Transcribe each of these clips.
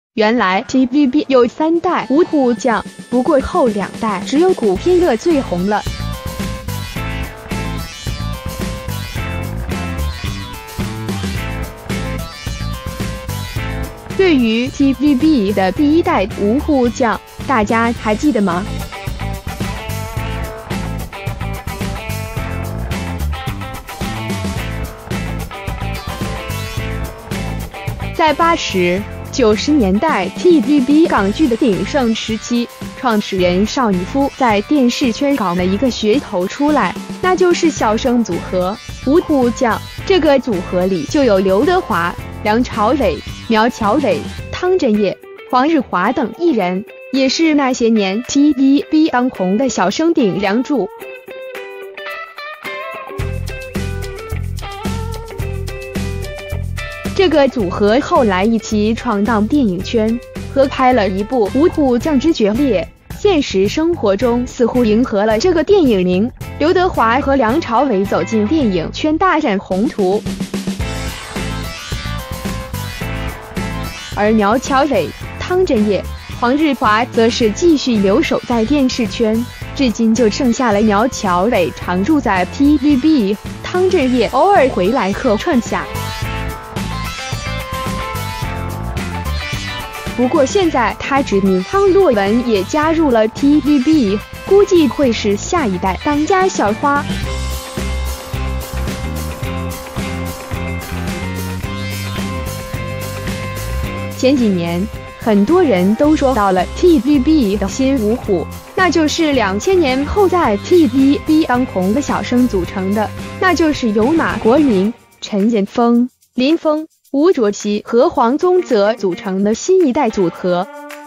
原来 TVB 有3代五虎将，不过后2代只有古天乐最红了。对于 TVB 的第1代五虎将，大家还记得吗？在80、90年代 TVB 港剧的鼎盛时期，创始人邵逸夫在电视圈搞了一个噱头出来，那就是小生组合五虎将。这个组合里就有刘德华、梁朝伟、苗侨伟、汤镇业、黄日华等艺人，也是那些年 TVB 当红的小生顶梁柱。这个组合后来一起闯荡电影圈，合拍了一部《五虎将之决裂》，现实生活中似乎迎合了这个电影名。刘德华和梁朝伟走进电影圈大展宏图，而苗侨伟、汤镇业、黄日华则是继续留守在电视圈，至今就剩下了苗侨伟常驻在 TVB， 汤镇业偶尔回来客串下。不过现在他侄女汤洛雯也加入了 TVB， 估计会是下一代当家小花。前几年很多人都说到了 TVB 的新五虎，那就是2000年后在 TVB 当红的小生组成的，那就是由马国明、陈建锋、林峰、吴卓羲和黄宗泽组成的新一代组合。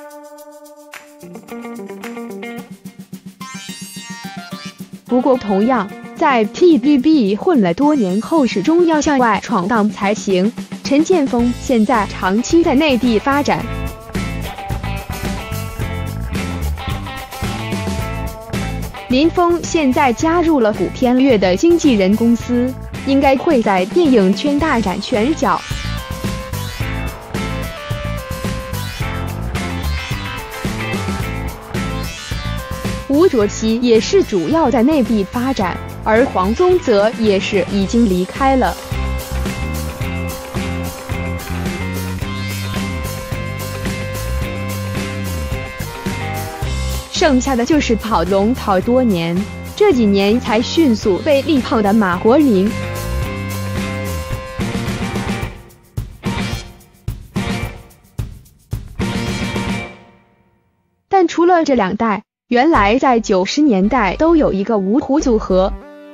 不过同样在 TVB 混了多年后，始终要向外闯荡才行。陈建锋现在长期在内地发展，林峰现在加入了古天乐的经纪人公司，应该会在电影圈大展拳脚。吴卓羲也是主要在内地发展，而黄宗泽也是已经离开了。剩下的就是跑龙套多年，这几年才迅速被力捧的马国明。但除了这2代，原来在90年代都有一个五虎组合。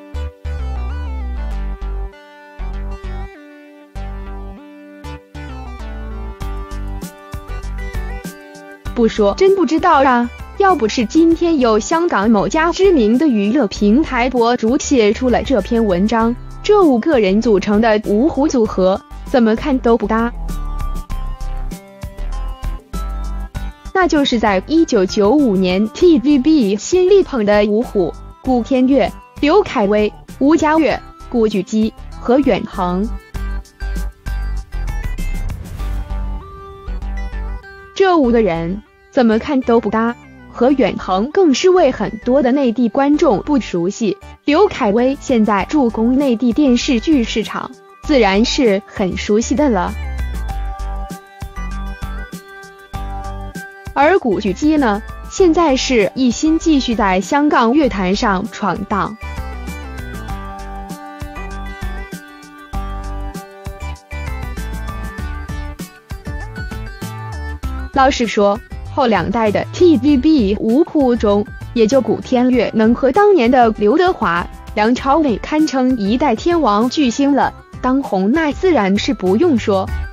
不说真不知道啊！要不是今天有香港某家知名的娱乐平台博主写出了这篇文章，这5个人组成的五虎组合，怎么看都不搭。那就是在1995年 TVB 新力捧的五虎：古天乐、刘恺威、吴家乐、古巨基和远恒。这5个人怎么看都不搭，和远恒更是为很多的内地观众不熟悉。刘恺威现在助攻内地电视剧市场，自然是很熟悉的了。而古巨基呢，现在是一心继续在香港乐坛上闯荡。老实说，后2代的 TVB 五虎中，也就古天乐能和当年的刘德华、梁朝伟堪称一代天王巨星了，当红那自然是不用说。